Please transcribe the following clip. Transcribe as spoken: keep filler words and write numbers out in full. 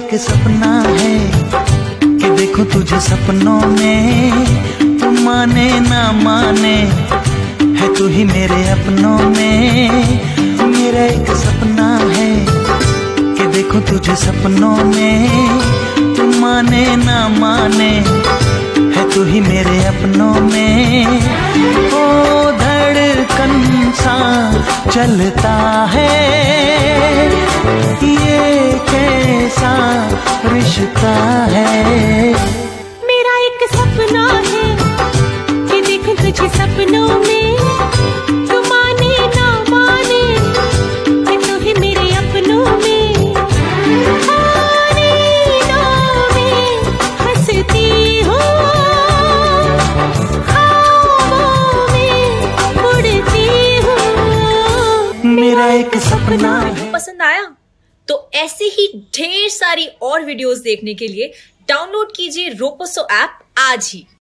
एक सपना है कि देखो तुझे सपनों में, तू माने ना माने है तू ही मेरे अपनों में। मेरा एक सपना है कि देखो तुझे सपनों में, तू माने ना माने है तू ही मेरे अपनों में। ओ धड़कन सा चलता है ये कैसा रिश्ता है। मेरा एक सपना है कि देखूं तुझे सपनों में, तू माने ना माने है तू ही मेरे अपनों में। नींदों में हंसती हूँ, ख्वाबों में उड़ती हूँ। मेरा एक सपना है। पसंद आया तो ऐसे ही ढेर सारी और वीडियोस देखने के लिए डाउनलोड कीजिए रोपोसो ऐप आज ही।